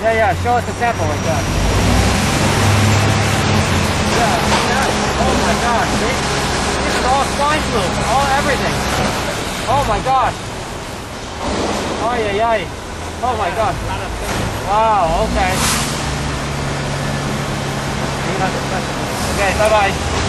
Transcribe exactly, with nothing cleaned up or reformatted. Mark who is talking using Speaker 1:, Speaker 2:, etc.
Speaker 1: Yeah, yeah, show us a sample like that. Yeah, yeah. Oh my gosh, see? This is all swine flu, all everything. Oh my gosh. Ay, ay, ay. Oh my gosh. Wow, okay. Okay, bye-bye.